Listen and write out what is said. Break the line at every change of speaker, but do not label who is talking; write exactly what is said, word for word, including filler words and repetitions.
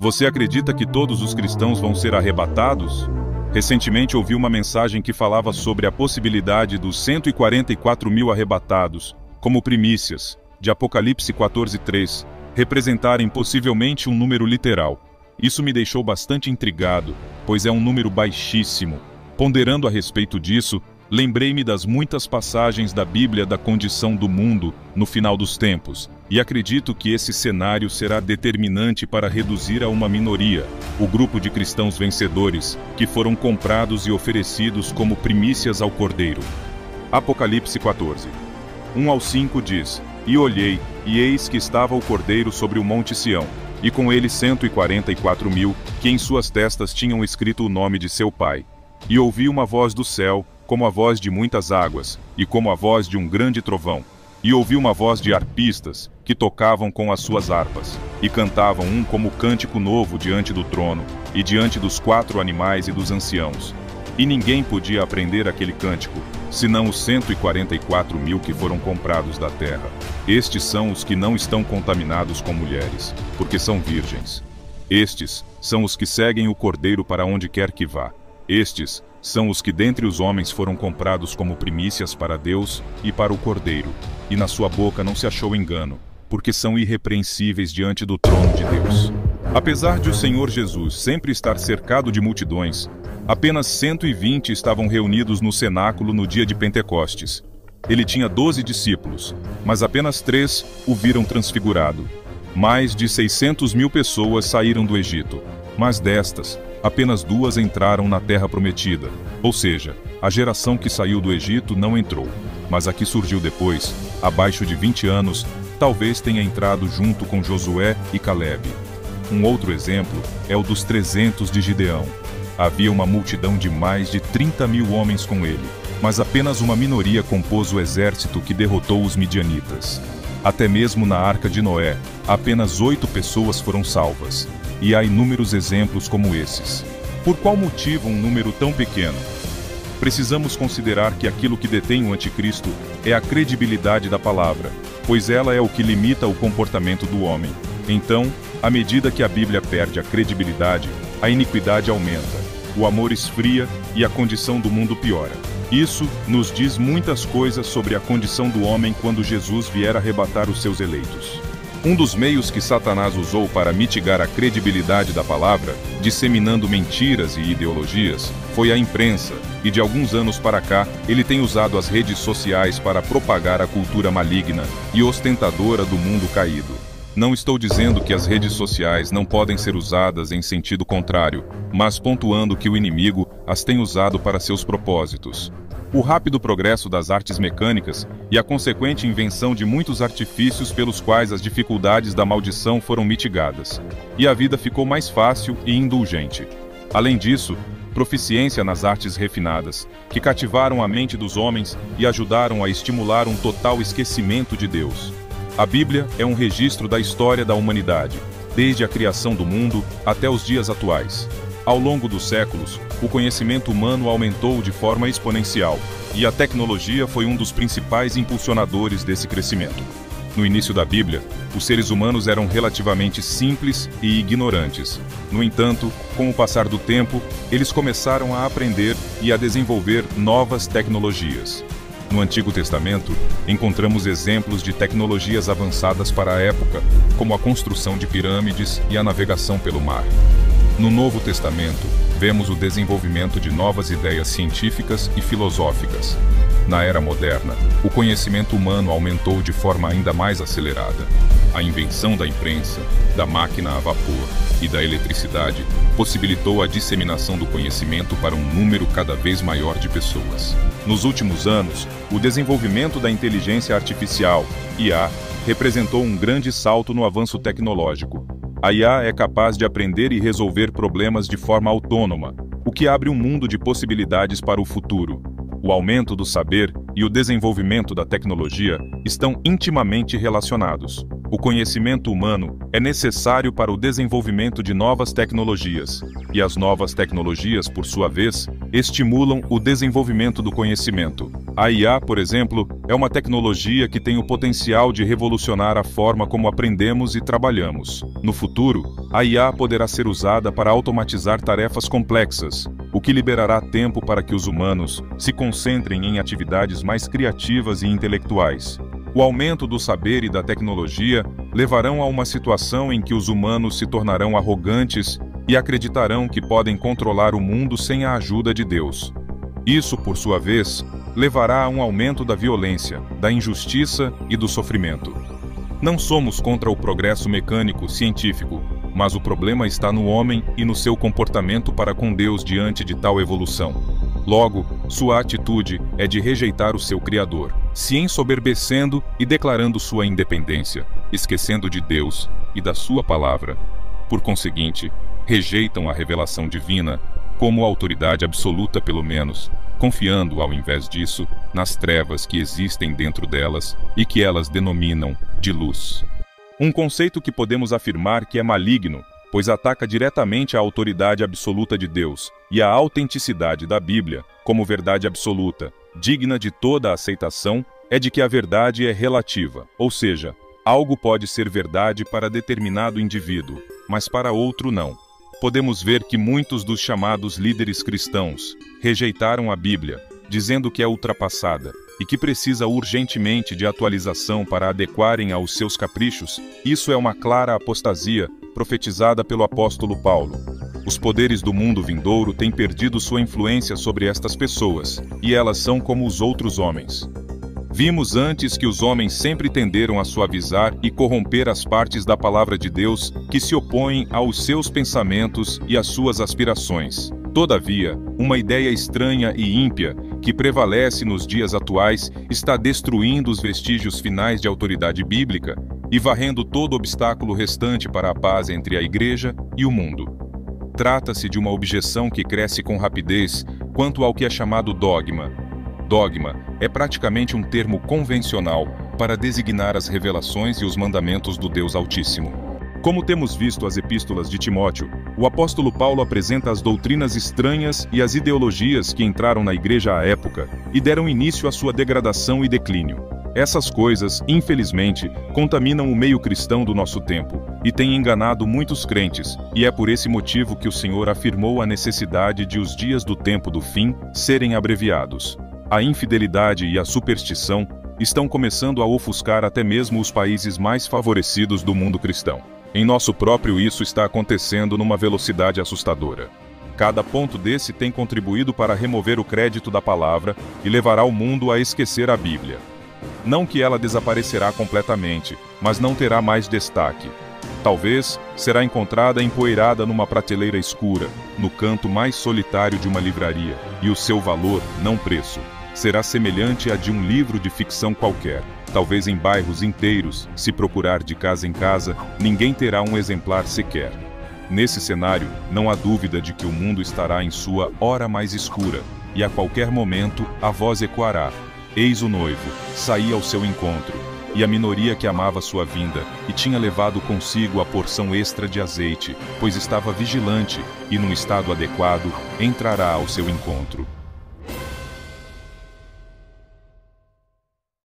Você acredita que todos os cristãos vão ser arrebatados? Recentemente ouvi uma mensagem que falava sobre a possibilidade dos cento e quarenta e quatro mil arrebatados, como primícias, de Apocalipse quatorze, três, representarem possivelmente um número literal. Isso me deixou bastante intrigado, pois é um número baixíssimo. Ponderando a respeito disso, lembrei-me das muitas passagens da Bíblia da condição do mundo no final dos tempos, e acredito que esse cenário será determinante para reduzir a uma minoria, o grupo de cristãos vencedores, que foram comprados e oferecidos como primícias ao Cordeiro. Apocalipse quatorze, um ao cinco diz: E olhei, e eis que estava o Cordeiro sobre o monte Sião, e com ele cento e quarenta e quatro mil, que em suas testas tinham escrito o nome de seu pai. E ouvi uma voz do céu, como a voz de muitas águas, e como a voz de um grande trovão. E ouvi uma voz de harpistas, que tocavam com as suas harpas, e cantavam um como cântico novo diante do trono, e diante dos quatro animais e dos anciãos. E ninguém podia aprender aquele cântico, senão os cento e quarenta e quatro mil que foram comprados da terra. Estes são os que não estão contaminados com mulheres, porque são virgens. Estes são os que seguem o Cordeiro para onde quer que vá. Estes são os que dentre os homens foram comprados como primícias para Deus e para o Cordeiro, e na sua boca não se achou engano, porque são irrepreensíveis diante do trono de Deus. Apesar de o Senhor Jesus sempre estar cercado de multidões, apenas cento e vinte estavam reunidos no cenáculo no dia de Pentecostes. Ele tinha doze discípulos, mas apenas três o viram transfigurado. Mais de seiscentas mil pessoas saíram do Egito, mas destas, apenas duas entraram na terra prometida, ou seja, a geração que saiu do Egito não entrou, mas a que surgiu depois, abaixo de vinte anos, talvez tenha entrado junto com Josué e Calebe. Um outro exemplo é o dos trezentos de Gideão. Havia uma multidão de mais de trinta mil homens com ele, mas apenas uma minoria compôs o exército que derrotou os midianitas. Até mesmo na Arca de Noé, apenas oito pessoas foram salvas. E há inúmeros exemplos como esses. Por qual motivo um número tão pequeno? Precisamos considerar que aquilo que detém o anticristo é a credibilidade da palavra, pois ela é o que limita o comportamento do homem. Então, à medida que a Bíblia perde a credibilidade, a iniquidade aumenta, o amor esfria e a condição do mundo piora. Isso nos diz muitas coisas sobre a condição do homem quando Jesus vier arrebatar os seus eleitos. Um dos meios que Satanás usou para mitigar a credibilidade da palavra, disseminando mentiras e ideologias, foi a imprensa, e de alguns anos para cá, ele tem usado as redes sociais para propagar a cultura maligna e ostentadora do mundo caído. Não estou dizendo que as redes sociais não podem ser usadas em sentido contrário, mas pontuando que o inimigo as tem usado para seus propósitos. O rápido progresso das artes mecânicas e a consequente invenção de muitos artifícios pelos quais as dificuldades da maldição foram mitigadas, e a vida ficou mais fácil e indulgente. Além disso, proficiência nas artes refinadas, que cativaram a mente dos homens e ajudaram a estimular um total esquecimento de Deus. A Bíblia é um registro da história da humanidade, desde a criação do mundo até os dias atuais. Ao longo dos séculos, o conhecimento humano aumentou de forma exponencial, e a tecnologia foi um dos principais impulsionadores desse crescimento. No início da Bíblia, os seres humanos eram relativamente simples e ignorantes. No entanto, com o passar do tempo, eles começaram a aprender e a desenvolver novas tecnologias. No Antigo Testamento, encontramos exemplos de tecnologias avançadas para a época, como a construção de pirâmides e a navegação pelo mar. No Novo Testamento, vemos o desenvolvimento de novas ideias científicas e filosóficas. Na era moderna, o conhecimento humano aumentou de forma ainda mais acelerada. A invenção da imprensa, da máquina a vapor e da eletricidade possibilitou a disseminação do conhecimento para um número cada vez maior de pessoas. Nos últimos anos, o desenvolvimento da inteligência artificial, I A, representou um grande salto no avanço tecnológico. A I A é capaz de aprender e resolver problemas de forma autônoma, o que abre um mundo de possibilidades para o futuro. O aumento do saber e o desenvolvimento da tecnologia estão intimamente relacionados. O conhecimento humano é necessário para o desenvolvimento de novas tecnologias, e as novas tecnologias, por sua vez, estimulam o desenvolvimento do conhecimento. A I A, por exemplo, é uma tecnologia que tem o potencial de revolucionar a forma como aprendemos e trabalhamos. No futuro, a I A poderá ser usada para automatizar tarefas complexas, o que liberará tempo para que os humanos se concentrem em atividades mais criativas e intelectuais. O aumento do saber e da tecnologia levarão a uma situação em que os humanos se tornarão arrogantes e acreditarão que podem controlar o mundo sem a ajuda de Deus. Isso, por sua vez, levará a um aumento da violência, da injustiça e do sofrimento. Não somos contra o progresso mecânico científico, mas o problema está no homem e no seu comportamento para com Deus diante de tal evolução. Logo, sua atitude é de rejeitar o seu Criador, se ensoberbecendo e declarando sua independência, esquecendo de Deus e da sua palavra. Por conseguinte, rejeitam a revelação divina como autoridade absoluta pelo menos, confiando, ao invés disso, nas trevas que existem dentro delas e que elas denominam de luz. Um conceito que podemos afirmar que é maligno, pois ataca diretamente a autoridade absoluta de Deus e a autenticidade da Bíblia como verdade absoluta, digna de toda a aceitação, é de que a verdade é relativa, ou seja, algo pode ser verdade para determinado indivíduo, mas para outro não. Podemos ver que muitos dos chamados líderes cristãos rejeitaram a Bíblia, dizendo que é ultrapassada e que precisa urgentemente de atualização para adequarem aos seus caprichos. Isso é uma clara apostasia profetizada pelo apóstolo Paulo. Os poderes do mundo vindouro têm perdido sua influência sobre estas pessoas, e elas são como os outros homens. Vimos antes que os homens sempre tenderam a suavizar e corromper as partes da palavra de Deus que se opõem aos seus pensamentos e às suas aspirações. Todavia, uma ideia estranha e ímpia que prevalece nos dias atuais está destruindo os vestígios finais de autoridade bíblica e varrendo todo obstáculo restante para a paz entre a Igreja e o mundo. Trata-se de uma objeção que cresce com rapidez quanto ao que é chamado dogma. Dogma é praticamente um termo convencional para designar as revelações e os mandamentos do Deus Altíssimo. Como temos visto as epístolas de Timóteo, o apóstolo Paulo apresenta as doutrinas estranhas e as ideologias que entraram na igreja à época e deram início à sua degradação e declínio. Essas coisas, infelizmente, contaminam o meio cristão do nosso tempo e têm enganado muitos crentes, e é por esse motivo que o Senhor afirmou a necessidade de os dias do tempo do fim serem abreviados. A infidelidade e a superstição estão começando a ofuscar até mesmo os países mais favorecidos do mundo cristão. Em nosso próprio isso está acontecendo numa velocidade assustadora. Cada ponto desse tem contribuído para remover o crédito da palavra e levará o mundo a esquecer a Bíblia. Não que ela desaparecerá completamente, mas não terá mais destaque. Talvez será encontrada empoeirada numa prateleira escura, no canto mais solitário de uma livraria, e o seu valor, não preço, será semelhante a de um livro de ficção qualquer. Talvez em bairros inteiros, se procurar de casa em casa, ninguém terá um exemplar sequer. Nesse cenário, não há dúvida de que o mundo estará em sua hora mais escura, e a qualquer momento a voz ecoará: eis o noivo, saí ao seu encontro. E a minoria que amava sua vinda, e tinha levado consigo a porção extra de azeite, pois estava vigilante, e num estado adequado, entrará ao seu encontro.